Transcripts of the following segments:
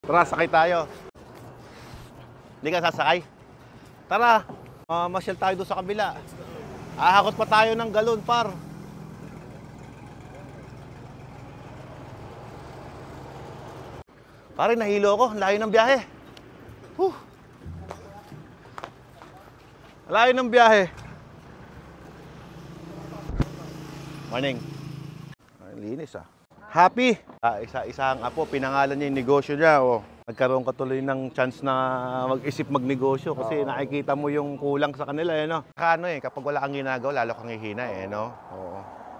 Tara, sakay tayo. Hindi ka sasakay? Tara, masyal tayo doon sa kabila. Ahakot pa tayo ng galon, par. Pare, nahilo ako. Layo ng biyahe. Layo ng biyahe. Morning. Linis ah. Happy. Isang apo, pinangalan niya yung negosyo niya. Oh. Nagkaroon ka tuloy ng chance na mag-isip magnegosyo kasi nakikita mo yung kulang sa kanila, eh, no? Kano eh, kapag wala kang ginagawa, lalo kang hihina, eh, no? Oo.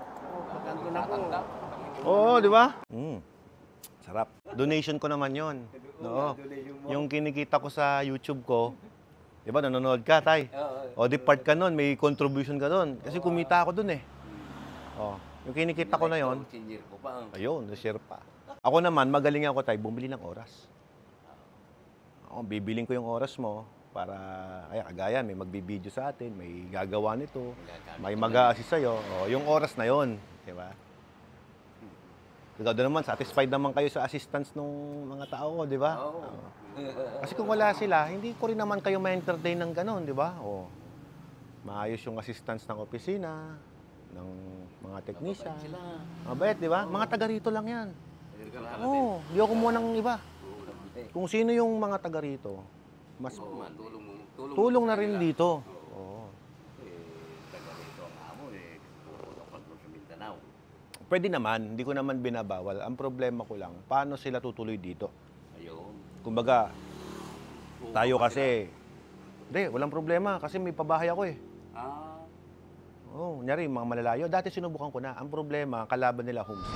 Oo, di ba? Sarap. Donation ko naman yon. No. Yung kinikita ko sa YouTube ko, di ba, nanonood ka, tay? O, di part ka nun, may contribution ka nun. Kasi kumita ako dun, eh. O, yung kinikita ko na yon, ayun, na-share pa. Ako naman, magaling ako, tay, bumili ng oras. O, bibiling ko yung oras mo para, kaya kagaya, may magbibideo sa atin, may gagawa nito, may mag-a-assist sa'yo. O, yung oras na yon, di ba? Ikaw doon naman, satisfied naman kayo sa assistance ng mga tao, di ba? Oo. Kasi kung wala sila, hindi ko rin naman kayo ma-entertain ng gano'n, di ba? O, maayos yung assistance ng opisina, ng mga technician. Mabait, di ba? Mga taga rito lang yan. Oo, di ako kumuha ng iba. Kung sino yung mga taga rito, mas tulong na rin dito. Oo. Pwede naman, hindi ko naman binabawal. Ang problema ko lang, paano sila tutuloy dito? Kumbaga, tayo kasi, hindi, walang problema kasi may pabahay ako eh. Oo, nyari, mga malalayo. Dati sinubukan ko na. Ang problema, kalaban nila homesick.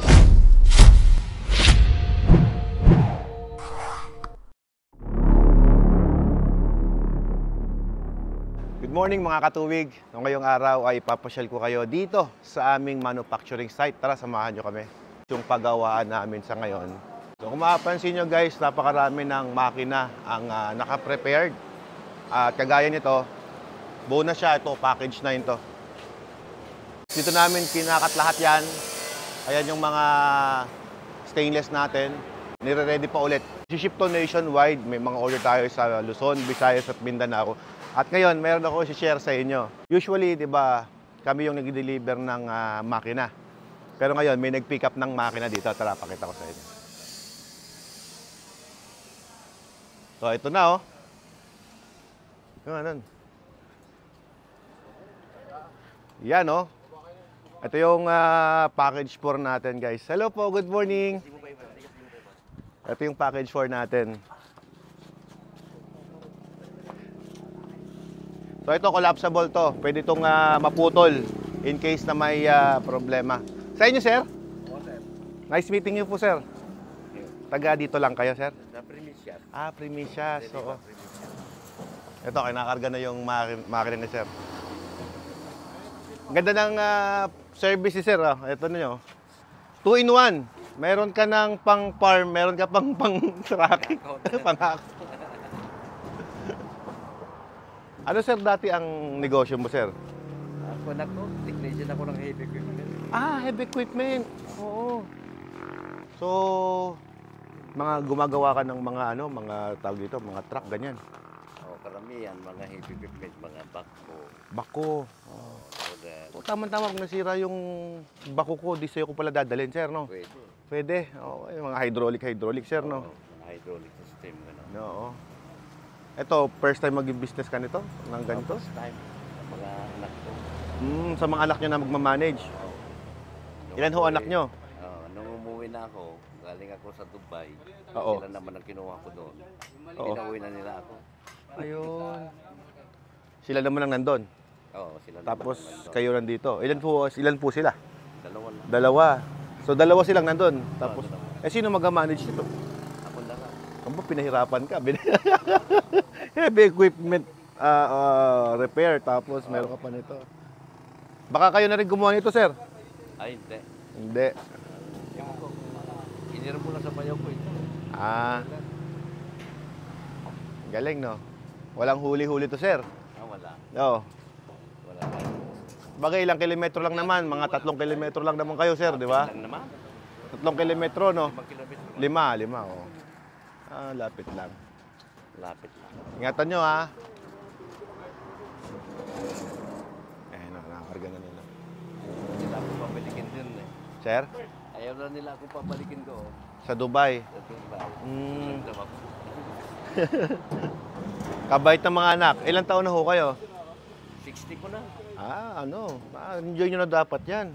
Good morning mga katuwig. Ngayong araw ay ipapasyal ko kayo dito sa aming manufacturing site. Tara, samahan nyo kami. Yung paggawaan namin sa ngayon. So kung mapapansin nyo guys, napakarami ng makina ang naka-prepared. At kagaya nito, buo na siya. Ito, package na ito. Dito namin kinakat lahat yan. Ayan yung mga stainless natin. Nire-ready pa ulit. Si-ship to nationwide. May mga order tayo sa Luzon, Visayas at Mindanao. At ngayon, meron ako i-share sa inyo. Usually, di ba, kami yung nag-deliver ng makina. Pero ngayon, may nag-pick up ng makina dito. Tara, pakita ko sa inyo. So, ito na, oh. Yan, oh. Ito yung package 4 natin, guys. Hello po, good morning. Ito yung package 4 natin. So ito, collapsible to. Pwede itong maputol in case na may problema. Sa inyo, sir? Oo, sir. Nice meeting you po, sir. Taga dito lang kayo, sir? Sa Primicias. Primicias. So, ito, kinakarga na yung makina ni sir. Ganda ng service ni sir. Ito na nyo. 2-in-1. Meron ka ng pang-farm, meron ka pang-tracking. Pang-account. Ano sir dati ang negosyo mo, sir? Ako technician ako ng heavy equipment. Heavy equipment. Oo. So, mga gumagawa ka ng mga mga tawag dito, mga truck ganyan. Karamihan mga heavy equipment, mga bako. Bako. Tama-tama kung nasira yung bako ko, di sa'yo ko pala dadalhin, sir, no? Pwede. Oo, yung mga hydraulic, sir, no? Hydraulic system, gano'n. Oo. Ito, first time mag-business ka nito? Ng ganito? First time. Sa mga anak ko. Sa mga anak nyo na magmamanage? Ilan ho anak nyo? Nung umuwi na ako, galing ako sa Dubai. Oo. Sila naman ang kinuha ko doon. Oo. Pinauwi na nila ako. Ayun. Sila naman ang nandun? Oo, sila Tapos naman nandun. kayo nandito. Ilan po sila? Dalawa lang. Dalawa. So dalawa silang nandun. Tapos, dalawa. sino mag-manage nito? Ako na lang. Ano ba, pinahirapan ka? Heavy equipment repair, tapos meron ka pa nito. Baka kayo na rin gumawa nito, sir? Ay, hindi. Hindi. Iniram mo na sa bayaw ko ito. Galing, no? Walang huli-huli to, sir? Wala. Oo. Wala. Bagay, ilang kilometro lang naman. Mga 3 kilometro lang naman kayo, sir, di ba? Lang naman. 3 kilometro, no? 5 kilometro. 5, oo. Ah, lapit lang. Lapit lang. Ingatan nyo, ha? Nakakarga na nila. Ayaw nila akong pabalikin dun eh. Sir? Ayaw na nila akong pabalikin doon. Sa Dubai. Sa Dubai. Mm. Susundam ako. Kabait ng mga anak. Ilang taon na ho kayo? 60 ko na. Enjoy nyo na dapat yan.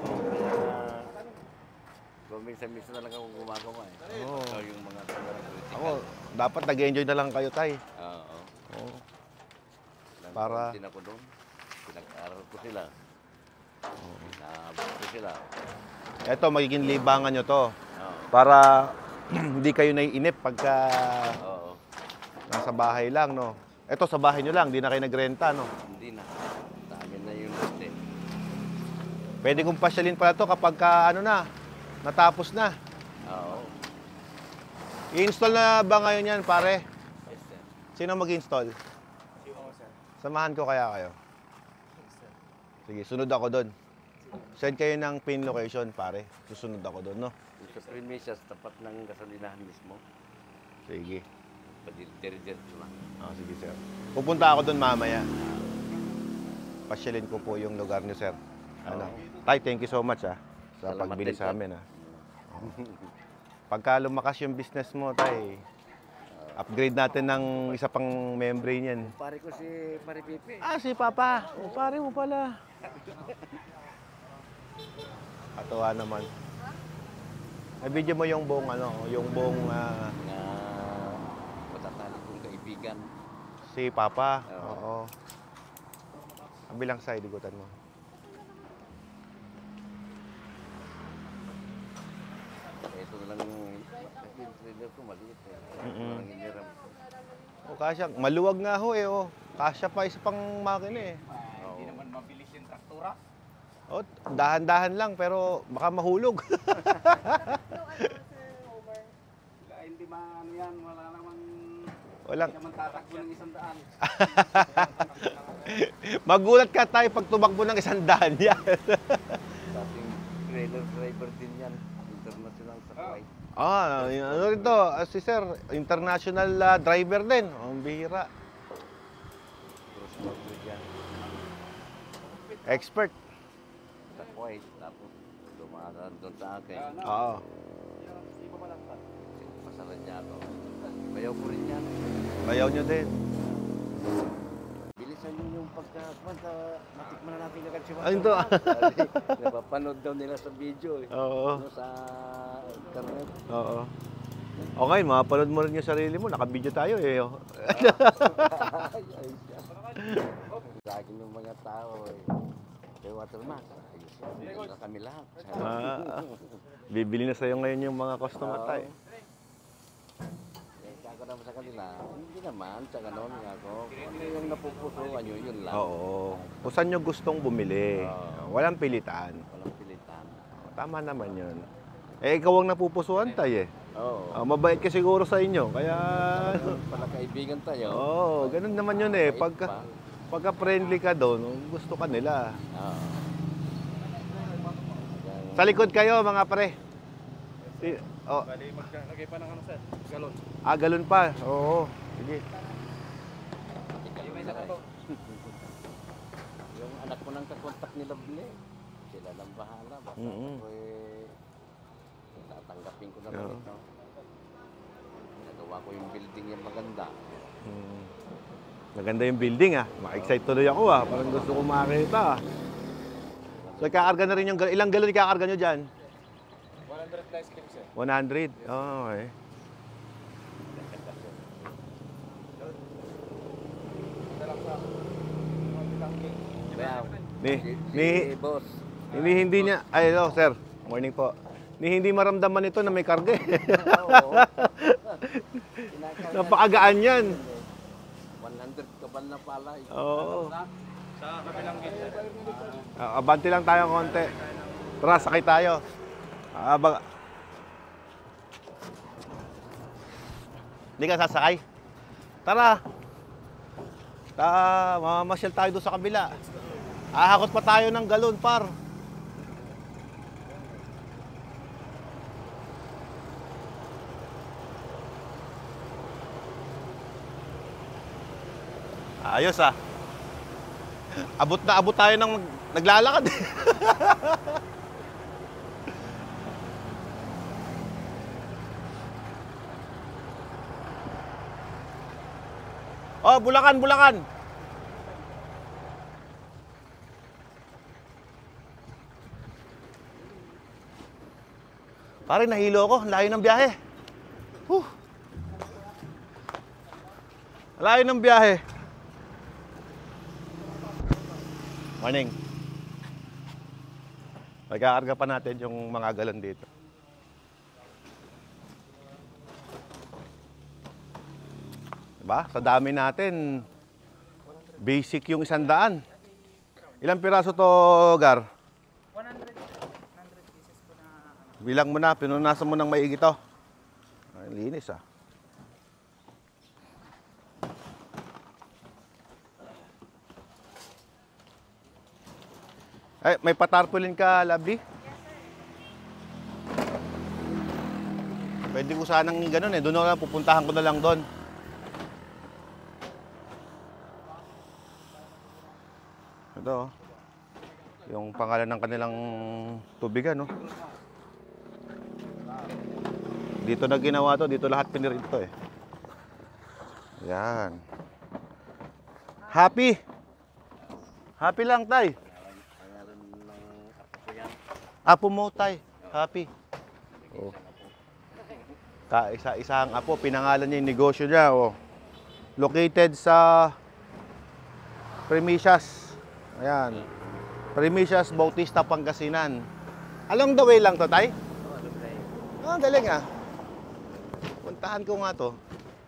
Kaya minsan na lang ako gumagawa eh. Oo. So, yung mga critical. Ako, dapat nag-enjoy na lang kayo, tay. Oo. Oo. Para... Para- Din ako doon. Pinag-aral ko sila. Naabot ko sila. Eto, magiging libangan nyo to. Oo. Para hindi kayo naiinip pagka Oo. nasa bahay lang, no? Eto, sa bahay nyo lang, hindi na kayo nagrenta, no? Hindi na. Sa amin na yung hotel. Pwede kong pasyalin pala to kapag ka, natapos na. Oo. I-install na ba ngayon yan, pare? Yes, sir. Sino mag-install? Samahan ko kaya kayo. Sige, sunod ako doon. Send kayo ng pin location, pare. Susunod ako doon, no? Yung sa premises, tapat ng gasolinahan mismo. Sige. Diretso lang. Sige, sir. Pupunta ako doon mamaya. Pasyalin ko po yung lugar niyo, sir. Tay, thank you so much, sa Salamat pagbili din, sa sir. amin, Pagka lumakas yung business mo, tay, upgrade natin ng isa pang membrane yan. Pare ko si Pare Pipi. Si Papa. Pare mo pala. Katuwa naman. Nabidyo mo yung buong, Na matatali kong kaibigan. si Papa. Oo. Oo. Kabilang side, igutan mo. Ito na lang yung trader ko maliit eh. Walang hiniram. Kasya. Maluwag nga ho Kasya pa isa pang makina eh. Hindi naman Mabilis yung traktora. Dahan-dahan lang pero baka mahulog. Hindi man yan, wala namang Walang. naman tatakbo ng 100. Magulat ka tayo pag tumakbo ng 100 yan. Dating trailer driver din yan. International sa flight. Ano rito? Si Sir, international driver din. Ang bihira. Cross country dyan. Expert. Sa Kuwait. Tapos dumaan doon sa akin. Oo. Pasaran niya ako. Bayaw ko rin yan. Bayaw nyo din. Bilisan niyo yung pagkakwanta. Matikman na natin agad si Ano to? Napapanood daw nila sa video eh. Oo. Sa internet. Oo. Okay, mapanood mo rin yung sarili mo. Naka-video tayo eh. Sa akin yung mga tao eh. Kay Watermax. Ayos yan. Kami lahat. Bibili na sa'yo ngayon yung mga customer tayo. Ako naman sa kanila, hindi naman, sa ganon nga ako. Ano yung napupusuan nyo, yun lang. Oo. Kung saan nyo gustong bumili. Walang pilitan. Walang pilitan. Tama naman yun. Ikaw ang napupusuan tayo eh. Oo. Mabait ka siguro sa inyo. Kaya... Pala kaibigan tayo. Oo, ganun naman yun eh. Mabait Pagka friendly ka doon, gusto ka nila. Oo. Sa likod kayo, mga pre. Oh. Bali, maglagay pa ng sir? Galon. Galon pa. Oo. Sige. Yung anak ko nang kakontak nila Bile, sila lang bahala. Basta ako tatanggapin ko na lang ito. Nagawa ko yung building yung maganda. Maganda yung building Ma-excite tuloy ako Parang gusto ko makita So, kakarga na rin yung... Ilang galon ikakarga nyo dyan? 100 plus cream sir. 100? Okay. Kaya, Ni boss, hindi niya... Ay, hello, sir. Morning po. Hindi maramdaman ito na may karga oo. Napakagaan yan. 100 kabal na pala. Oo. Sa kabilang gate. Abante lang tayo konti. Tara, sakay tayo. Hindi ka sasakay? Tara. Mamasyal tayo doon sa kabila. Ahakot pa tayo ng galon, par. Ayos ah. Abot na abot tayo ng naglalakad eh. Oh, Bulacan, Bulacan. Pare, nahilo ako. Layo ng biyahe. Huh. Layo ng biyahe. Morning. Magkakarga pa natin yung mga galon dito. Diba? Sa dami natin, basic yung 100. Ilang piraso to, Gar? 100 pieces po na Bilang mo na, pinunasan mo ng maigi to. Ay, linis ah. Ay, may patarpaulin ka, Lovely? Pwede ko sanang ganun eh. Doon na lang, pupuntahan ko na lang doon. Ito, oh. Yung pangalan ng kanilang tubigan, no? Dito na ginawa to, dito lahat pinirin to eh. Yan. Happy! Happy lang, tay. Pangalan ng apo ko yan. Apo mo, tay. Happy. Oh. Kaisa-isang apo, pinangalan niya yung negosyo niya, oh. Located sa Primicias. Ayan. Primicias, Bautista, Pangasinan. Along the way lang to, tay? Ah, galing ah. Puntahan ko nga to.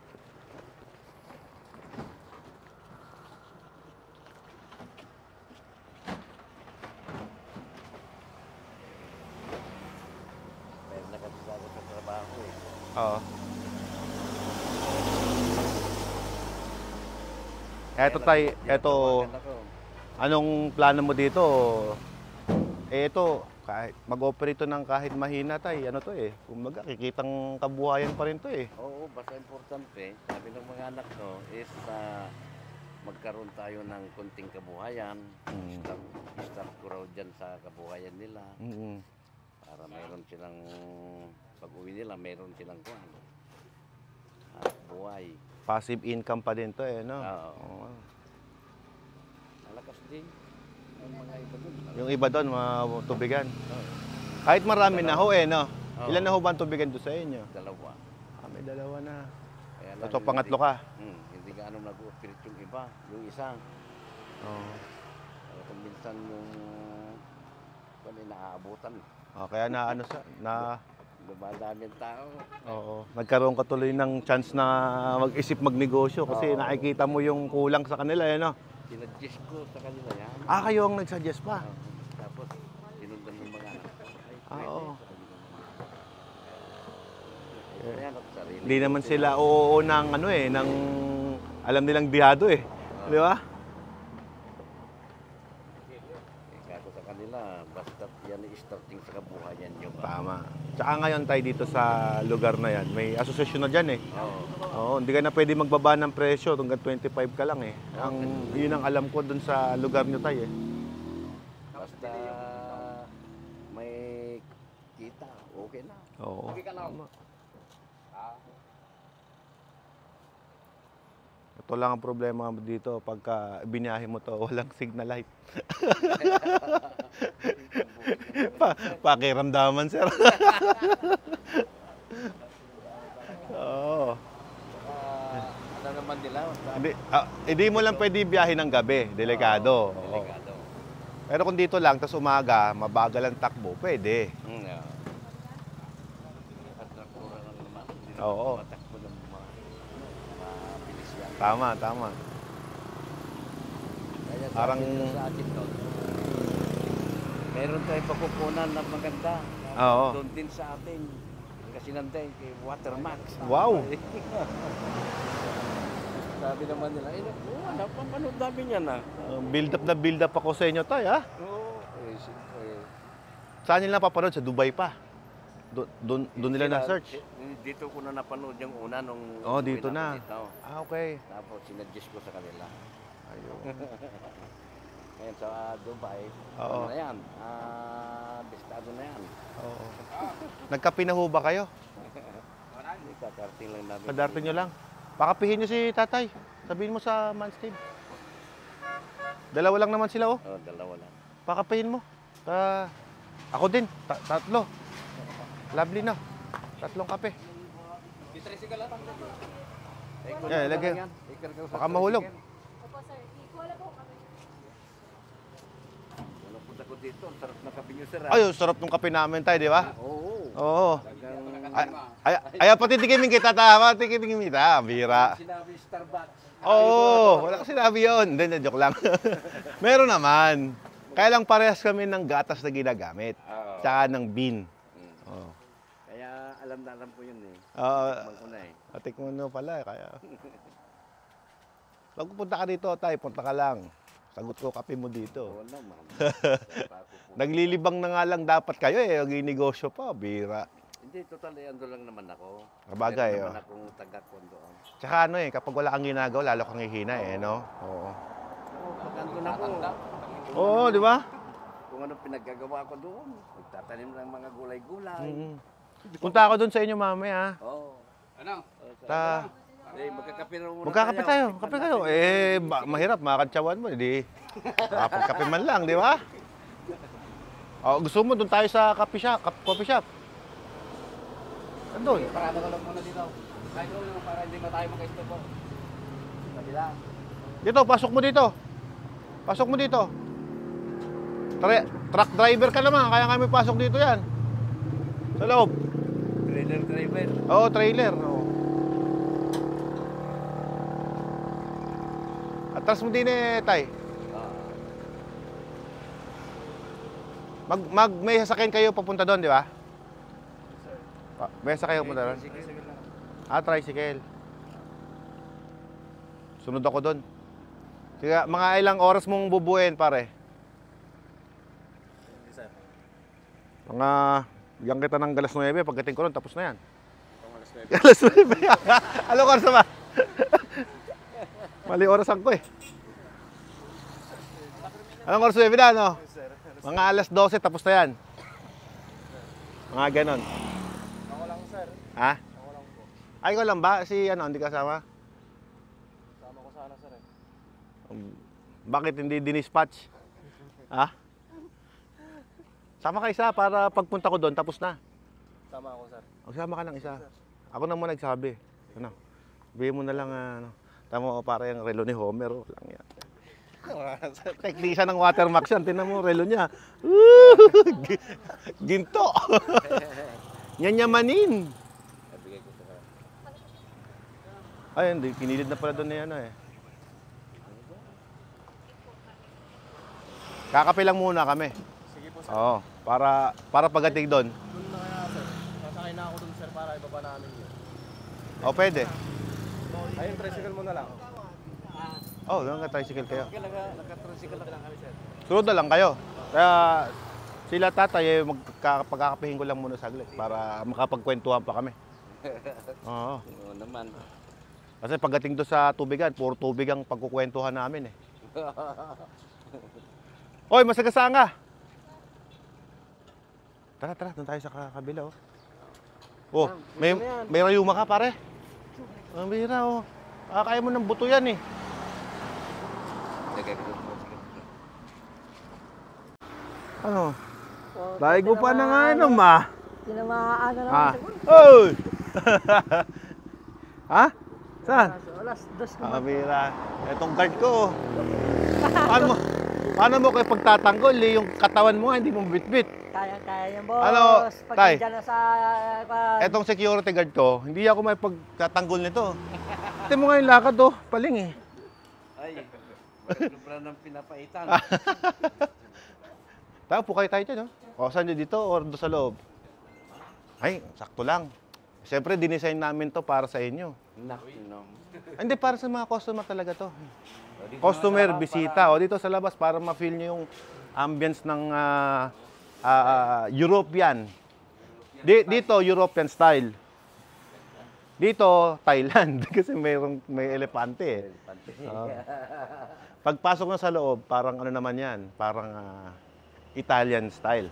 Pero nakapasado sa trabaho eh. Oo. Eto tay, eto, Tinawagan ako. anong plano mo dito? Eh ito, kahit mag-operate to ng kahit mahina tay, ano to eh. Kumbaga, kikitang kabuhayan pa rin to eh. Oo, basta importante, sabi ng mga anak ko, is magkaroon tayo ng kunting kabuhayan. Start ko raw dyan sa kabuhayan nila. Mm. Para mayroon silang, pag-uwi nila, mayroon silang kuhan. Buhay. Passive income pa din to eh, no? Oo. Oo. Malakas din. Yung mga iba dun. Yung iba doon, mga tubigan. Oo, Kahit marami na ho eh, no? Oo. Ilan na ho ba ang tubigan doon sa inyo? dalawa. Ah, may dalawa na. Kaya Ito, pangatlo ka. Hindi ka ano nag-operate yung iba. Yung isa. Oo. Kaya kung minsan yung kung inaabutan. Oh, kaya na ano sa na Dumadami ang tao. oo, nagkaroon ka tuloy ng chance na mag-isip magnegosyo kasi Oo. nakikita mo yung kulang sa kanila eh, no? Sinadjust ko sa kanila yan. Ah, kayo ang nagsuggest pa. Oo. Tapos, sinundan ng mga anak ko. Ay, pwede. Oo. Sabi ko, ay, ayan, at sarili Hindi ko naman din. sila oo ng ano eh, ng alam nilang bihado eh. Di ba? Kako sa kanila, basta yan ay starting sa kabuhayan nyo ba? Tama. Tsaka ngayon tayo dito sa lugar na yan, may asosasyon na dyan eh. Oo. Oo, hindi ka na pwede magbaba ng presyo hanggang 25 ka lang eh. Yun ang alam ko dun sa lugar nyo tayo eh. Basta may kita, okay na. Oo. Tama. Ito lang ang problema dito pagka binahe mo to, walang signal light. Pakiramdaman, sir. Oo. Ano naman nila? Hindi mo lang pwede biyahe ng gabi, delikado. Oo. Delikado. Pero kung dito lang, tas umaga, mabagal ang takbo, pwede. Atraktura lang naman. Hindi Oo. naman matakbo ng mabilis yan. Tama, tama. Kaya Parang- sa atin doon, meron tayong pagkukunan na maganda. Oo. Doon din sa atin. Kasi nanday kay Watermax. Wow. Sabi naman nila, ano, papanood namin yan ah. Build up ako sa inyo tayo, ha? Oo. Siyempre. Saan nila napapanood? Sa Dubai pa. Doon nila na-search. Dito ko na napanood yung una nung Oh, umuwi dito ako na. dito. Ah, okay. Tapos sinadjust ko sa kanila. Ayun. Ngayon sa Dubai, Oo. ano na yan? Bistado na yan. Oo. Nagkape na ho ba kayo? Hindi kakarting lang namin. Padarte nyo lang. Pakapihin nyo si tatay. Sabihin mo sa Manscaped. Dalawa lang naman sila, oh. Oo, dalawa lang. Pakapihin mo. Ako din. Tatlo. Lovely na. Tatlong kape. Yeah, ilagay. Baka mahulog. Wala punta ko dito. Ang sarap na kape nyo, sir. Ay, sarap ng kape namin tayo, di ba? Oo. Oo. Talagang Ay, pati tikimin kita, tama. Tikimin kita. Bira. sinabi Starbucks. Oo, wala ko sinabi yun. Hindi, joke lang. Meron naman. Kaya lang parehas kami ng gatas na ginagamit. Oo. Tsaka ng bean. Oo. Kaya alam na alam ko yun eh. Oo. Tikman ko na eh. Atik mo na pala, kaya. Pag pupunta ka dito, tay, punta ka lang. Sagot ko kape mo dito. Oo naman. Naglilibang na nga lang dapat kayo eh. Ginegosyo pa, bira. Hindi, total eh, ando lang naman ako. Kabagay, Meron oh. naman akong taga-kondoon. Tsaka ano eh, kapag wala kang ginagawa, lalo kang hihina eh, no? Oo. Oo, pag andun ako. Oo, di ba? Kung ano pinaggagawa ko doon. Nagtatanim ng mga gulay-gulay. Punta ako dun sa inyo mamaya. Oo. Ano? Eh, magkakape na muna Magkakape tayo, kape kayo. Eh, mahirap, makakantsawan mo, hindi. Kapag man lang, di ba? Oh, gusto mo, doon tayo sa coffee shop. Andun. Parada ka lang muna dito. Kahit lang para hindi tayo makaistop po. Kabila. Dito, pasok mo dito. Pasok mo dito. Truck driver ka naman, kaya kami pasok dito yan. Sa loob. Trailer driver. Oo, trailer. Oo. Atras mo din eh, tay. May sasakyan kayo papunta doon, di ba? May sasakyan papunta doon? Tricycle. Sunod ako doon. Sige, mga ilang oras mong bubuin, pare? Mga, bigyan kita ng galas 9, pagdating ko ron, tapos na yan. Galas 9? Anong oras na ba? Mali orasan ko eh. Anong oras 9 na, no? Mga alas 12, tapos na yan. Mga ganon. Ako lang sir. Ha? Ako lang po. Ay, ko lang ba? Si ano, hindi kasama? Sama ko sana sir eh. Bakit hindi dinispatch? Ha? Sama ka isa para pagpunta ko doon, tapos na. Sama ako sir. Magsama ka ng isa. Ako na muna nagsabi. Ano? Bigyan mo na lang, ano. Tama ko, para yung relo ni Homer. Oh, lang yan. Teknisa ng Watermax yan. Tinan mo, relo niya. Ginto. Nyanyamanin. Nabigay ko sa kanya. Ay, hindi. Kinilid na pala doon na ano eh. Kakape lang muna kami. Sige po sir. Oo. Para pagdating doon. Doon na kaya sir. Sasakay na ako doon sir para ibaba namin yun. O, pwede. Ayun, tricycle mo na lang. Oh, naka-tricycle kayo. Naka-tricycle lang kami, sir. Sunod na lang kayo. Kaya sila tatay, pagkakapihin ko lang muna saglit para makapagkwentuhan pa kami. Oo. Oo naman. Kasi pagdating doon sa tubigan, puro tubig ang pagkukwentuhan namin eh. Oy, masagasaan ka! Tara, doon tayo sa kabila oh. Oh, may rayuma ka pare. Ang bira oh. Kaya mo ng buto yan eh. Lagay ko doon. Ano? Daig mo pa na nga ano ma. Tinamaan na Ah. naman. Oy! Ha? Saan? Alas 2 Ah, bira. Etong guard ko. Paano mo kayo pagtatanggol eh, yung katawan mo nga, hindi mo bitbit. Kaya yan, boss. Ano, Pag tay? nandyan na sa... Etong security guard ko, hindi ako may pagtatanggol nito. Ito mo nga yung lakad oh, paling eh. Ay, sobra ng pinapaitan. Tayo po kayo tayo dyan, no? O, saan nyo dito or doon sa loob? Ay, sakto lang. Siyempre, dinesign namin to para sa inyo. Nakinom. Hindi, para sa mga customer talaga to. Customer, bisita. O, dito sa labas para ma-feel nyo yung ambience ng European. Dito, European style. Dito, Thailand. Kasi may elepante eh. Oo. Pagpasok na sa loob, parang ano naman yan, parang Italian style.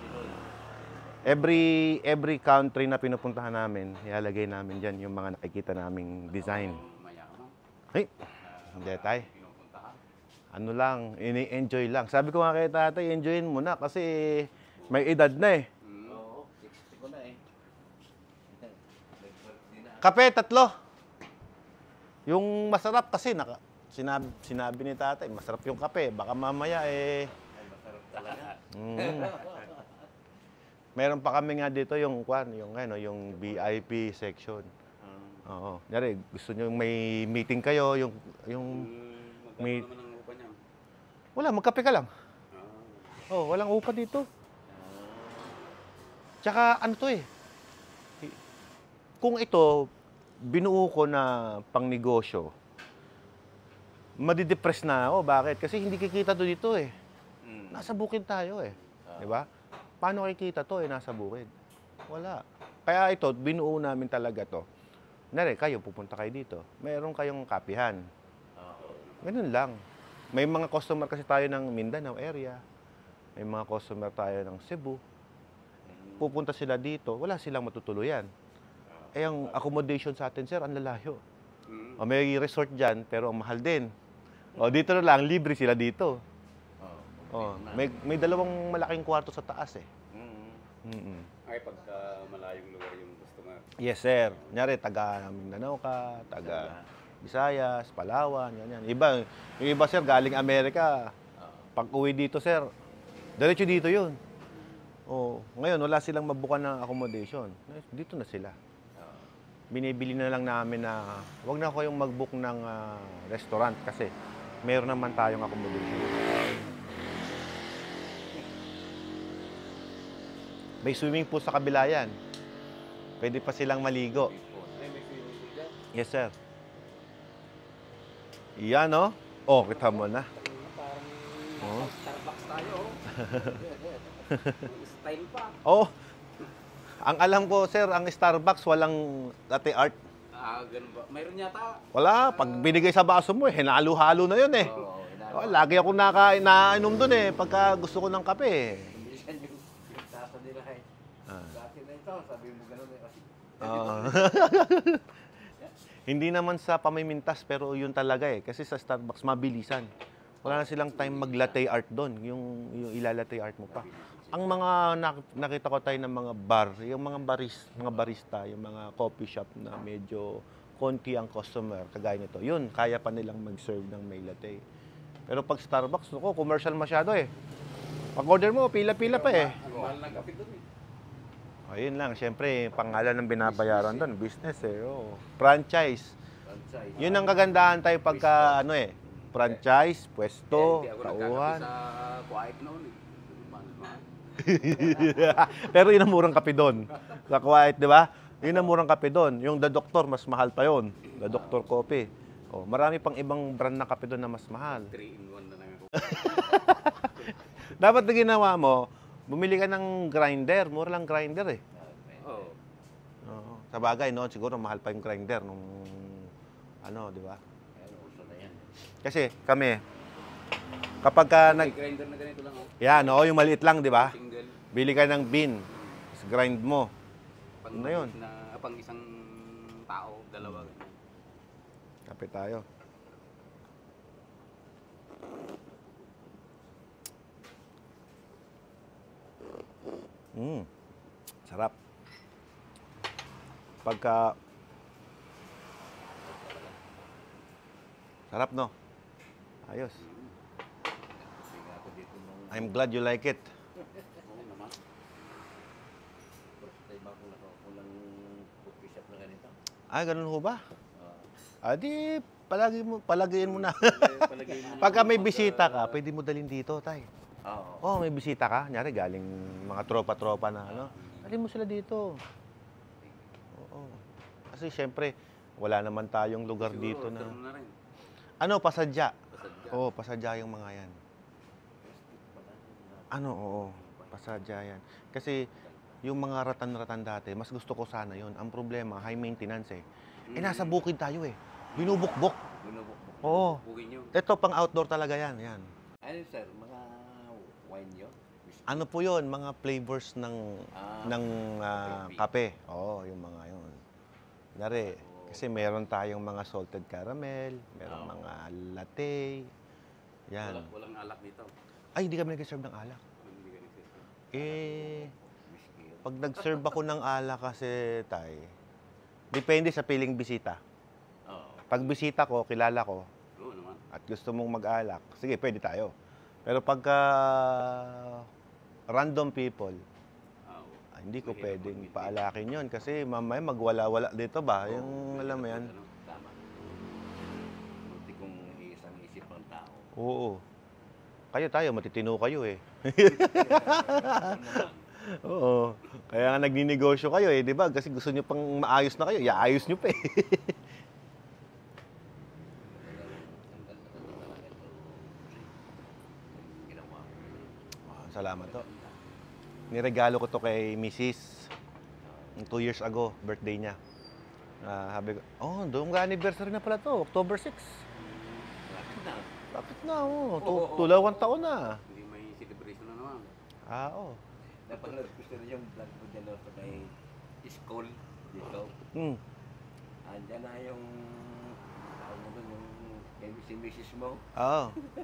Every country na pinupuntahan namin, ilalagay namin dyan yung mga nakikita naming design. Mayaman. Hey, hindi tayo. Pinupuntahan. Ano lang, ini-enjoy lang. Sabi ko nga kay tatay, enjoyin mo na kasi may edad na eh. Oo, 60 ko na eh. Nag-birthday na. Kape, 3. Yung masarap kasi, sinabi ni tatay, masarap yung kape. Baka mamaya eh. Ay, masarap talaga. Meron pa kami nga dito yung yung VIP section. Oo. Nyari, gusto nyo may meeting kayo, yung Magkano may naman ang upa niyan? wala, magkape ka lang. Ah. Oh, walang upa dito. Tsaka ano to eh. Kung ito binuo ko na pangnegosyo, madidepress na ako. Bakit? Kasi hindi kikita to dito eh. Nasa bukid tayo eh. 'Di ba? Paano kikita to eh nasa bukid? Wala. Kaya ito, binuo namin talaga to. Nare, kayo pupunta kayo dito. Meron kayong kapihan. Ganun lang. May mga customer kasi tayo ng Mindanao area. May mga customer tayo ng Cebu. Pupunta sila dito, wala silang matutuluyan. Eh, ang accommodation sa atin, sir, ang lalayo. O, may resort dyan, pero ang mahal din. O, dito na lang, libre sila dito. O, may dalawang malaking kwarto sa taas eh. Ay, pagka malayong lugar yung customer. Yes, sir. Kunyari, taga Mindanao ka, taga Visayas, Palawan, yan. Yung iba, sir, galing Amerika. Pag uwi dito, sir, diretso dito yun. Oh, ngayon, wala silang mabukan ng accommodation. Dito na sila. Binibili na lang namin na wag na kayong mag-book ng restaurant kasi meron naman tayong accommodation. May swimming pool sa kabila yan. Pwede pa silang maligo. Ay, may swimming pool dyan. Yes, sir. Yan, no? Oh, kita mo na. Parang Starbucks tayo. Style pa. Oh, ang alam ko, sir, ang Starbucks walang latte art. Ah, ganun ba? Mayroon yata. Wala. Pag binigay sa baso mo, hinalo-halo na yun eh. Oh, lagi ako nainom dun eh, pagka gusto ko ng kape eh. Yan yung sasa nila eh. Dati na ito, sabi mo gano'n eh. Kasi Hindi naman sa pamimintas, pero yun talaga eh. Kasi sa Starbucks, mabilisan. Wala na silang time mag-latte art doon, yung ilalatte art mo pa. Ang mga nakita ko tayo ng mga bar, yung mga barista, yung mga coffee shop na medyo konti ang customer, kagaya nito, yun, kaya pa nilang mag-serve ng may latte. Pero pag Starbucks, commercial masyado eh. Pag-order mo, pila-pila pa eh. Ang mahal ng kape doon eh. Ayun lang, syempre, pangalan ng binabayaran doon, business eh. Oh. Franchise. franchise. Yun ang kagandahan tayo pagka, franchise, pwesto, Hindi ako tauhan. nagkakape sa quiet noon eh. Mahal. Pero yun ang murang kape doon. Sa Kuwait, di ba? Yun ang murang kape doon. Yung The Doctor, mas mahal pa yun. The Doctor Coffee. Oh, marami pang ibang brand na kape doon na mas mahal. 3-in-1 na lang ako. Dapat na ginawa mo, bumili ka ng grinder. Mura lang grinder eh. Oo. Oo. Sa bagay, noon siguro mahal pa yung grinder nung di ba? Ayan, uso na yan. Kasi kami, kapag ka May grinder na ganito lang oh. yan, yung maliit lang, di ba? Single. Bili ka ng bean, tapos grind mo. Pang Ano na yun? pang isang tao, dalawa. ganun. Kape tayo. Sarap. Pagka sarap, no? Ayos. Sige ako dito nung I'm glad you like it. Oo naman. first time ako nakakulang coffee shop na ganito. Ay, ganun ho ba? Di, palagiin mo na. Palagay mo. Pagka may bisita ka, pwede mo dalhin dito, tay. Oo. Oh, may bisita ka. Nyari, galing mga tropa-tropa na, dalhin mo sila dito. Oo. Kasi syempre, wala naman tayong lugar dito na... Order mo na rin. Pasadya. Pasadya. Oo, pasadya yung mga yan. Oo, pasadya yan. Kasi yung mga ratan-ratan dati, mas gusto ko sana yon. Ang problema, high maintenance eh. Eh, nasa bukid tayo eh. Binubukbok. Binubukbuk. Oo. Bukugin nyo. Ito, pang outdoor talaga yan. Yan. Ano sir, mga wine nyo? Ano po yon? Mga flavors ng kape. Oo, yung mga yun. Nari, kasi meron tayong mga salted caramel, meron mga latte. Yan. Walang alak dito. Ay, hindi kami nag-serve ng alak. Hindi ka nagsiserve. Eh, Whiskey yun. pag nag-serve ako ng alak kasi, tay, depende sa piling bisita. Oo. Pag bisita ko, kilala ko, Oo naman. at gusto mong mag-alak, sige, pwede tayo. Pero pagka random people, hindi ko Mahirap pwedeng mag-maintain. paalakin yon kasi mamaya magwala-wala dito ba? Yung alam mo yan? Ano, tama. Buti kung isang isip ang tao. Oo. Kayo tayo, matitino kayo eh. Oo. Kaya nga nagninegosyo kayo eh, di ba? Kasi gusto nyo pang maayos na kayo, iaayos nyo pa eh. Ang ganda talaga ito. Ginawa. Salamat to. Niregalo ko to kay Mrs. 2 years ago, birthday niya. Sabi ko, oh, doon ka anniversary na pala to, October 6. Bakit na? Bakit na, tulawang taon na. Hindi may celebration na naman. Oo. Napanood ko sir yung vlog mo dyan sa may school dito. Andyan na yung tawag mo doon, yung si Mrs. mo. Oo.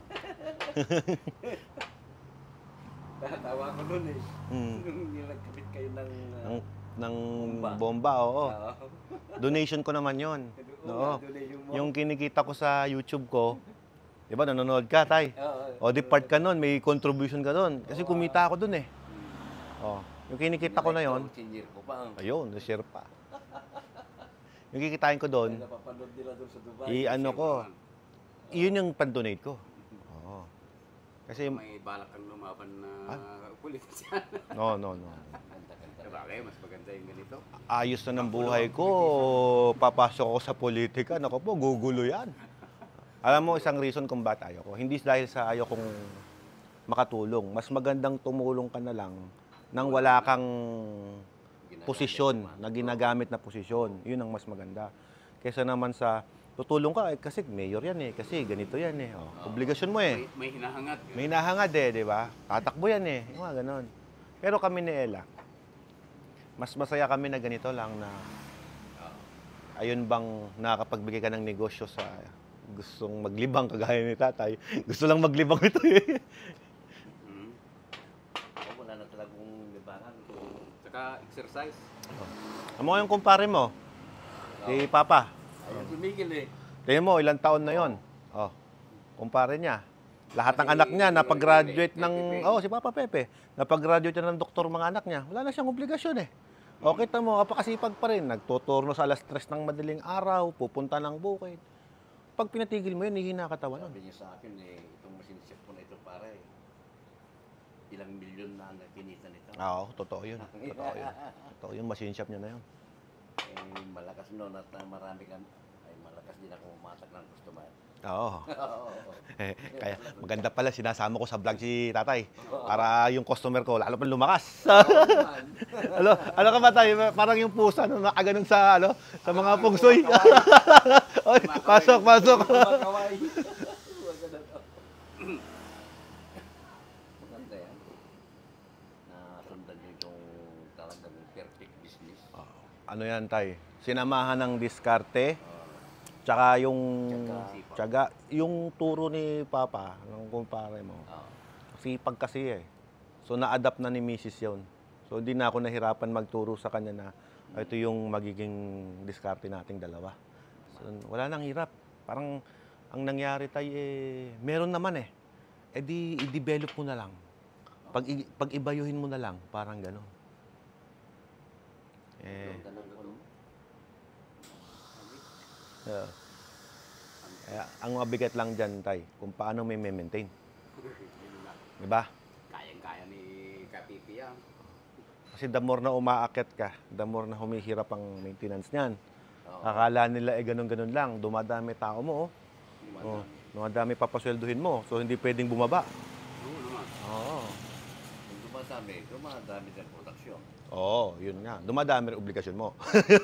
Tatawa ko doon eh. Mm. Nung nilagkabit kayo ng... ng Bomba. bomba, oo. Oo. Donation ko naman yon. Oo. Yung kinikita ko sa YouTube ko, di ba, nanonood ka, tay? Oo. O, di part ka nun, may contribution ka nun. Kasi kumita ako dun eh. O, yung kinikita ko na yon, Senior ko pa. ayun, na-share pa. Yung kikitain ko doon, Napapanood nila doon sa Dubai. i-ano ko, yun yung pan-donate ko. Oo. Kasi, May balak kang lumaban na pulis. no. Sabagay, mas maganda yung ganito. Ayos na ng buhay ko, papasok ako sa politika, naku po, gugulo yan. Alam mo, isang reason kung ba't ayaw ko. Hindi dahil sa ayaw kong makatulong. Mas magandang tumulong ka na lang nang wala kang posisyon, na ginagamit na posisyon. Yun ang mas maganda. Kesa naman sa tutulong ka, kasi mayor yan eh, kasi ganito yan eh. Oh, obligasyon mo eh. May hinahangat. May nahangad eh, di ba? Tatakbo yan eh. Yung mga ganon. Pero kami ni Ella, mas masaya kami na ganito lang na ayun bang nakapagbigay ka ng negosyo sa gustong maglibang kagaya ni tatay. Gusto lang maglibang ito eh. Wala na talagang libangan. Saka exercise. Ano yung kumpare mo? Si Papa. Ayun, tumigil eh. Tingnan mo, ilang taon na yon. Oh, kumpare niya. Lahat ng anak niya, napag-graduate ng... Oh, si Papa Pepe. Napag-graduate na ng doktor mga anak niya. Wala na siyang obligasyon eh. O, kita mo, kapakasipag pa rin. Nagtuturno sa alas 3 ng madaling araw, pupunta ng bukid. Pag pinatigil mo yun, hihina katawan nun. Sabi niya sa akin eh, itong machine shop ko na ito pare. Ilang milyon na nakinita nito. Oo, totoo yun. Totoo yun. Totoo yun, machine shop niya na yun. Eh, malakas noon at marami kang... Ay, malakas din ako umatak ng customer. Oo. Oo. Kaya maganda pala, sinasama ko sa vlog si tatay. Para yung customer ko, lalo pa lumakas. ano ka ba tayo? Parang yung pusa, no, nakaganon sa, sa mga pungsoy. Oy, pasok. Kumakaway. Maganda yan. Nasundan niyo yung talagang perfect business. Ano yan, tay? Sinamahan ng diskarte, tsaka yung tiyaga, yung turo ni Papa, ng kumpare mo. Sipag kasi eh. So, na-adapt na ni Mrs. yun. So, hindi na ako nahirapan magturo sa kanya na ito yung magiging diskarte nating dalawa. So, wala nang hirap. Parang, ang nangyari tayo meron naman eh. E di, i-develop mo na lang. Pag-ibayuhin mo na lang, parang gano'n. Kaya, ang mabigat lang dyan, tay, kung paano may maintain. Diba? Kayang-kaya ni Kapipi yan. Kasi the more na umaakyat ka, the more na humihirap ang maintenance niyan. Akala nila ganun-ganun lang. Dumadami tao mo, dumadami papaswelduhin mo. So, hindi pwedeng bumaba. Oo naman. Oo. Kung dumadami, dumadami din production. Oo, yun nga. Dumadami rin obligasyon mo.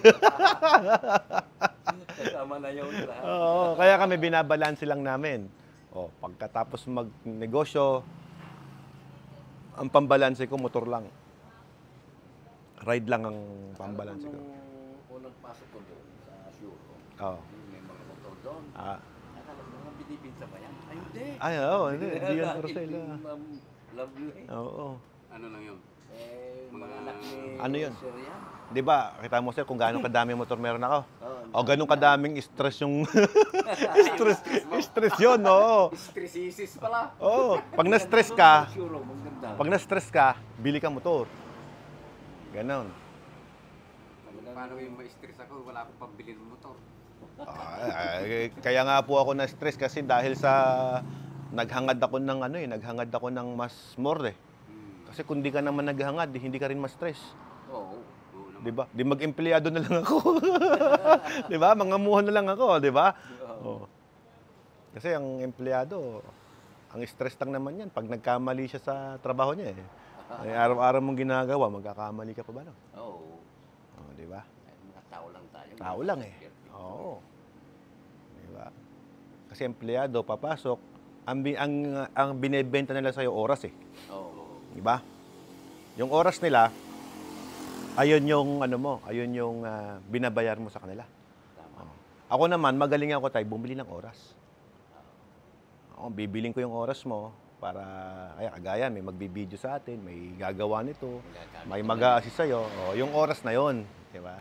Kasama na yun lahat. Oo, kaya kami binabalanse lang namin. O, pagkatapos magnegosyo, ang pambalanse ko, motor lang. Ride lang ang pambalanse ko. Nung unang pasok ko doon sa showroom, Oo. may mga motor doon. Akala ko mga binibinta ba yan? Ay, hindi. Ay, oo, hindi. Hindi yan for sale. Ma'am Lovely. Oo. Ano lang yun? Mga anak ni Ano yun? Sir yan. Di ba, kita mo sir kung gaano kadami motor meron ako. Oo, O ganun kadaming stress yung stress yun, oo. Stressisis pala. Oo, pag na-stress ka, showroom, ang ganda. pag na-stress ka, bili ka motor. Ganon. Paano yung ma-stress ako? Wala akong pambili ng motor. Kaya nga po ako na-stress kasi dahil sa naghangad ako ng mas more eh. Kasi kung di ka naman naghangad, hindi ka rin ma-stress. Oo. Di ba? Di mag-empleyado na lang ako. Di ba? Mangamuhan na lang ako, di ba? Oo. Kasi ang empleyado, ang stress lang naman yan pag nagkamali siya sa trabaho niya eh. Ay, araw-araw mong ginagawa, magkakamali ka pa ba? No? Oo. Oh, di ba? Mga tao lang tayo. Tao lang eh. Oo. Di ba? Kasi empleyado, papasok, ang binebenta nila sa'yo oras eh. Oo. Di ba? Yung oras nila, ayun yung ayun yung binabayar mo sa kanila. Tama. Ako naman, magaling ako tayo, bumili ng oras. Bibiling ko yung oras mo para, kagaya, may magbibideo sa atin, may gagawa nito, may mag-a-assist sa'yo. Yung oras na yon, di ba?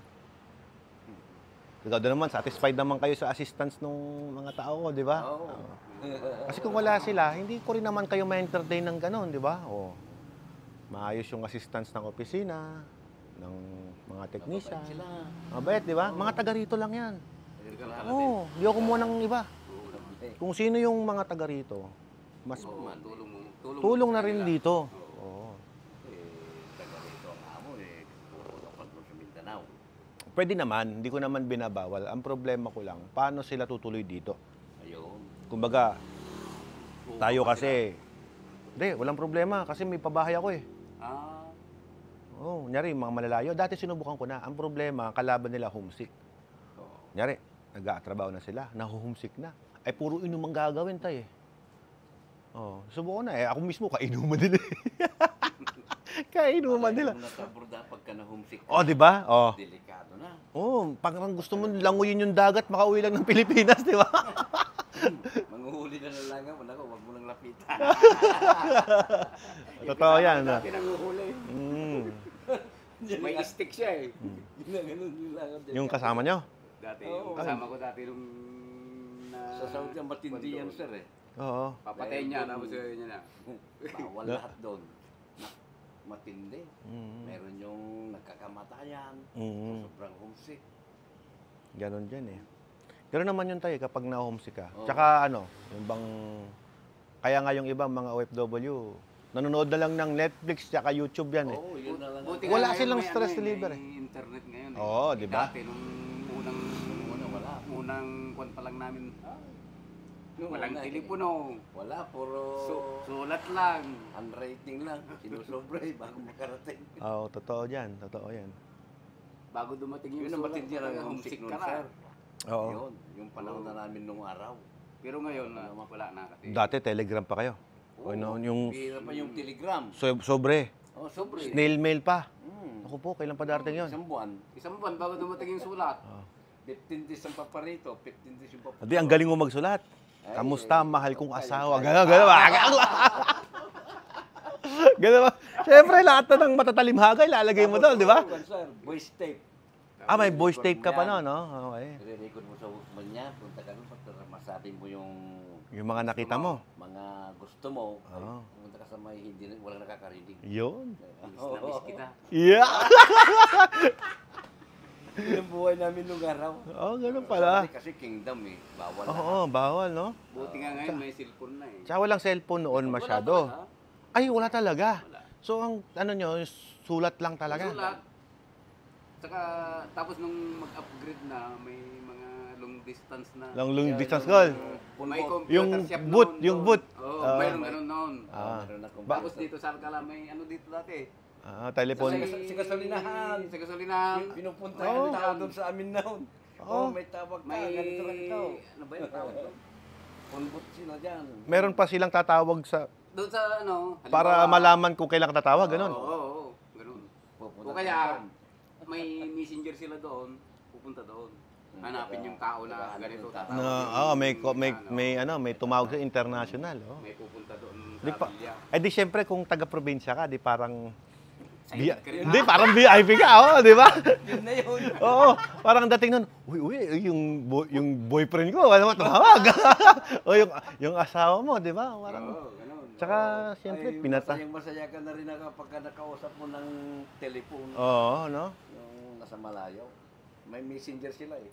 Ikaw doon naman, satisfied naman kayo sa assistance ng mga tao ko, di ba? Oo. Kasi kung wala sila, hindi ko rin naman kayo ma-entertain ng gano'n, di ba? Maayos yung assistance ng opisina, ng mga technician. Sila. Mabait, di ba? Mga taga rito lang yan. Talaga. Oo, di ako kumuha ng iba. Kung sino yung mga taga rito, mas tulong na rin dito. Oo. Taga rito ang amo puro kapag mo sa Mindanao. Pwede naman, hindi ko naman binabawal. Ang problema ko lang, paano sila tutuloy dito? Ayun. Kumbaga, tayo kasi, hindi, walang problema kasi may pabahay ako eh. Oo, nyari, mga malalayo. Dati sinubukan ko na. Ang problema, kalaban nila homesick. Nyari, nag-aatrabaho na sila, nahuhomesick na. Ay, puro inumang gagawin tayo eh. Subukan na eh. Ako mismo, kainuman din eh. Kainuman nila. Kung nataburda pagka na-homesick ka, Di ba? delikado na. Parang gusto mo languyin yung dagat, makauwi lang ng Pilipinas, di ba? Manguhuli na lang nga, wala ko, wag mo lang lapitan. Totoo yan. Dati nanguhuli. May May stick siya eh. Ginaganon yung langat. Yung kasama nyo? Dati, Oo. kasama ko dati nung Sa Saudi, matindi yan, sir eh. Oo. papatayin niya, tapos niya na. Bawal lahat doon. Matindi. Meron yung nagkakamatayan. Sobrang homesick. Ganon dyan eh. Ganon naman yun tayo kapag na-homesick ka. Oo. Tsaka yung bang... Kaya nga yung ibang mga OFW, nanonood na lang ng Netflix tsaka YouTube yan eh. Oo, yun na lang. Buti Wala nga ngayon silang may stress ano eh, reliever may internet ngayon eh. Oo, di ba? Dati nung unang Wala. kwan pa lang namin, Nung walang una, telepono. Wala, puro Sulat lang. handwriting lang. Sinusobre bago makarating. Oo, totoo yan. Totoo yan. Bago dumating yung Yun ang sulat, matindi lang talaga, ang homesick nun, ka na. sir. Oo. Yun, yung panahon na namin nung araw. Pero ngayon, wala na kasi. Dati telegram pa kayo. Oo, Yung bihira pa yung telegram. sobre. Oh, sobre. Snail mail pa. Hmm. Ako po, kailan pa darating yun? Isang buwan. Isang buwan bago dumating yung sulat. 15 days ang paparito, 15 days yung paparito. Hindi, ang galing mo magsulat. Ay, Kamusta, mahal kong ay, asawa? ay, Gano'n, gano'n. Gano'n ba? Siyempre, lahat na ng matatalimhagay, lalagay mo doon, di ba? Oo, sir, voice tape. May voice tape ka pa no? Okay. I-record mo sa Walkman niya, punta ka doon, para masabi mo yung Yung mga nakita mo. mga gusto mo. Ay, Oo. pumunta ka sa may hindi, walang nakakarinig. Yun. Miss na miss kita. Yeah! Yun ang buhay namin nung araw. Ganun pala. Kasi kingdom eh, bawal Oo, bawal, no? Buti nga ngayon may cellphone na eh. Tsaka walang cellphone noon masyado. Ay, wala talaga. So, ang nyo, sulat lang talaga. Sulat. Saka tapos nung mag-upgrade na, may mga long distance na. Long distance call. May Pulbot. computer Yung shop boot, noon yung doon. boot. Oo, Ah. mayroon ganun noon. Ah. Meron akong Tapos dito sa Alcala may ano dito dati. Telephone. Sa gasolinahan. Sa gasolinahan. Pinupuntahan Oo. yung tao doon sa amin noon. Oo. May tawag ka, May ganito, ganito. ano ba yung tawag doon? Pulbot sila dyan. Meron pa silang tatawag sa Doon sa ano, para halimbawa- malaman kung kailan ka tatawag, ganun. Oo, oo, ganun. Pupunta O kaya may messenger sila doon, pupunta doon. Hanapin yung tao na ganito tatawag. May tumawag sa international, oh. May pupunta doon Di sa pa, Villa. di syempre kung taga-probinsya ka, di parang Excited ka rin. Hindi, parang VIP ka, oh, di ba? Yun na yun. Oo, parang dating nun, uy, yung boyfriend ko, alam mo, tumawag. O yung asawa mo, di ba? Parang, Oo, ganun. tsaka, siyempre, Masaya ka na rin kapag nakausap mo ng telepono. Oo, no? Yung nasa malayo. May messenger sila eh.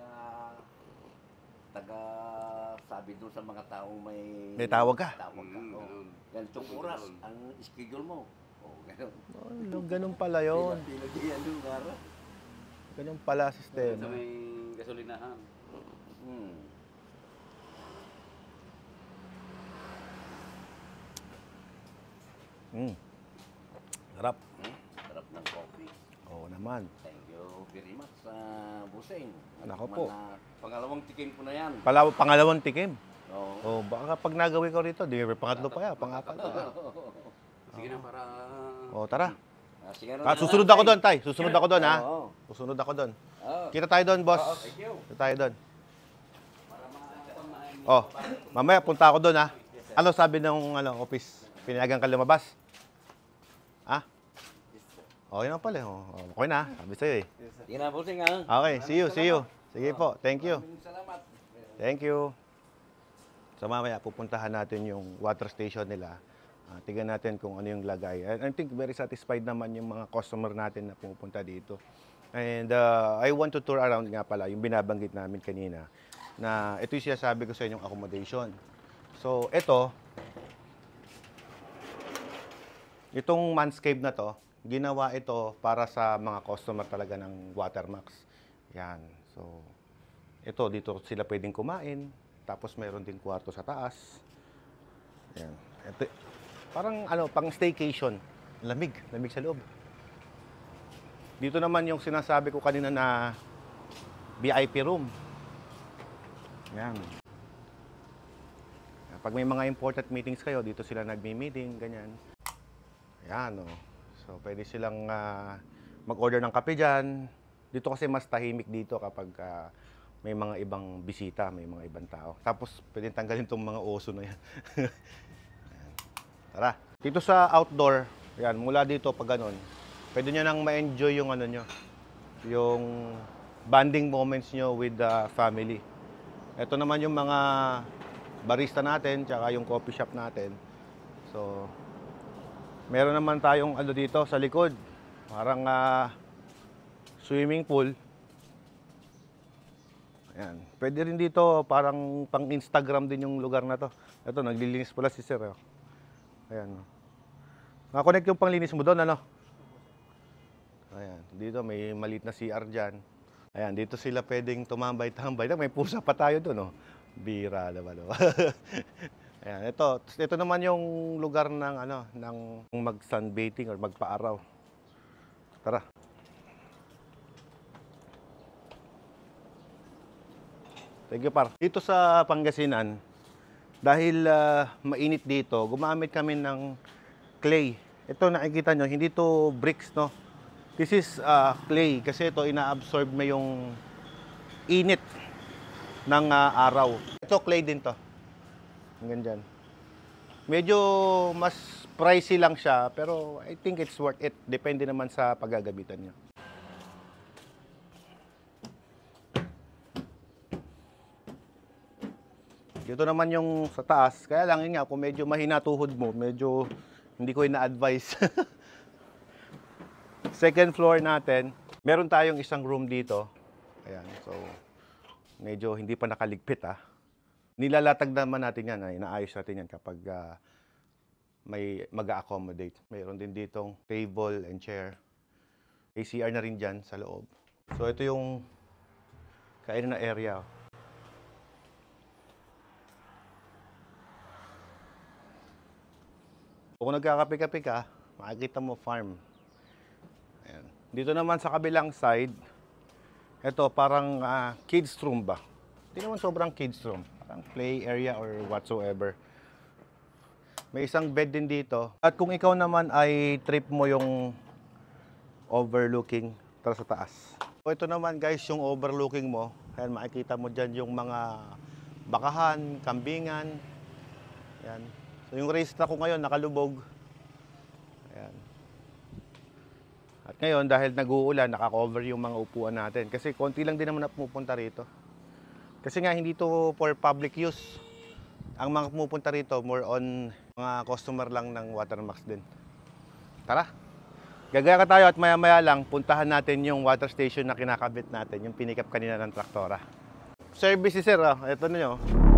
Taga sabi doon sa mga taong May tawag ka. Tawag ka. Mm, Oh. ganun. Ganitong oras ang schedule mo. Oh, ganun. Oh, ganun pala yun. Pila diyan lugar. Ganun pala Doon sa sistema. may gasolinahan. Hmm. Sarap. Sarap ng coffee. Oo naman. Thank you very much sa Busing. Nako po. Pangalawang tikim ko na yan. Pangalawang tikim. Oo. Oh, baka pag nagawin ko rito, di pangatlo pa yan, pangapat pa. Sige na para... Oh, tara. Sige na Susunod ako doon, tay. Susunod ako doon, ha? Oo. Susunod ako doon. Oo. Kita tayo doon, boss. Thank you. Kita tayo doon. Oh, mamaya punta ako doon, ha? Ano sabi ng office? Pinayagan ka lumabas? Ha? Okay na pala. Oh, okay na. Sabi sa'yo eh. Sige na, Busing ha. Okay, see you. Sige po, thank you. Salamat. Thank you. So mamaya pupuntahan natin yung water station nila. Tingnan natin kung ano yung lagay. And I think very satisfied naman yung mga customer natin na pumupunta dito. And I want to tour around nga pala, yung binabanggit namin kanina, na ito yung sinasabi ko sa inyong accommodation. So itong manscape na to, ginawa ito para sa mga customer talaga ng Watermax. Yan. So, dito sila pwedeng kumain. Tapos mayroon din kwarto sa taas. Yan. Ito, parang pang staycation. Lamig sa loob. Dito naman yung sinasabi ko kanina na VIP room. Yan. Pag may mga important meetings kayo, dito sila nagmi-meeting, ganyan. Yan, oh. So, pwede silang mag-order ng kape dyan. Dito kasi mas tahimik dito kapag may mga ibang bisita, may mga ibang tao. Tapos, pwede tanggalin itong mga oso na yan. Ayan. Tara. Dito sa outdoor, yan, mula dito pag ganun, pwede nyo nang ma-enjoy yung nyo, yung bonding moments nyo with the family. Ito naman yung mga barista natin, tsaka yung coffee shop natin. So, meron naman tayong dito sa likod. Parang swimming pool. Ayan. Pwede rin dito, parang pang Instagram din yung lugar na to. Ito, naglilinis pala si Sir. Oh. Ayan. Nakakonect yung panglinis mo doon, ano? Ayan. Dito, may maliit na CR dyan. Ayan, dito sila pwedeng tumambay-tambay. May pusa pa tayo doon, oh. Bira naman, oh. Ayan, ito naman yung lugar ng ng mag-sunbathing or magpa-araw. Tara. Thank you, par. Dito sa Pangasinan, dahil mainit dito, gumamit kami ng clay. Ito nakikita nyo, hindi to bricks, no? This is clay kasi ito ina-absorb na yung init ng araw. Ito clay din to. Hanggang dyan. Medyo mas pricey lang siya, pero I think it's worth it. Depende naman sa paggagabitan niya. Dito naman yung sa taas. Kaya lang yun nga, kung medyo mahina tuhod mo, medyo hindi ko ina-advise. Second floor natin, meron tayong isang room dito. Ayan, so medyo hindi pa nakaligpit Nilalatag naman natin yan, inaayos natin yan kapag may mag-accommodate. Mayroon din ditong table and chair. ACR na rin dyan sa loob. So ito yung kainan na area. Kung nagkakape-kape ka, makikita mo farm. Ayan. Dito naman sa kabilang side, ito parang kids room ba? Hindi naman sobrang kids room. Parang play area or whatsoever. May isang bed din dito. At kung ikaw naman ay trip mo yung overlooking tara sa taas. So, ito naman guys yung overlooking mo. Ayan, makikita mo dyan yung mga bakahan, kambingan. Ayan. So yung racetrack ko ngayon nakalubog. Ayan. At ngayon dahil nag-uulan, nakakover yung mga upuan natin. Kasi konti lang din naman na pumupunta rito. Kasi nga hindi to for public use. Ang mga pumupunta rito more on mga customer lang ng Watermax din. Tara! Gagaya ka tayo at maya-maya lang puntahan natin yung water station na kinakabit natin, yung pinikap kanina ng traktora. Service si sir, ito na nyo.